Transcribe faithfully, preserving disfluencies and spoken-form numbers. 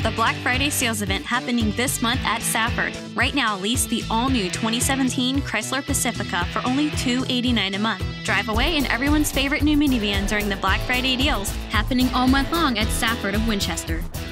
The Black Friday sales event happening this month at Safford. Right now, lease the all-new twenty seventeen Chrysler Pacifica for only two hundred eighty-nine dollars a month. Drive away in everyone's favorite new minivan during the Black Friday deals happening all month long at Safford of Winchester.